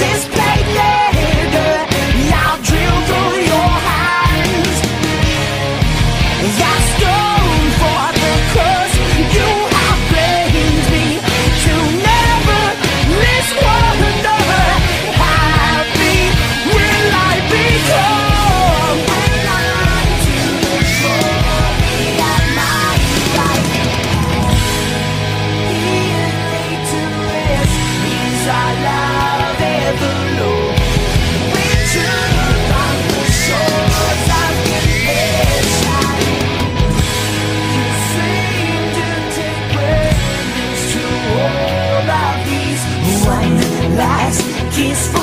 this plate dagger, I'll drill through your hands. That stone for the curse you have blamed me to never miss one another. Happy will I become when I run to the glory at my right hand. Here laid to rest is our love ever known. Return on the shores of confession. You seem to take preference to all of these. One last kiss for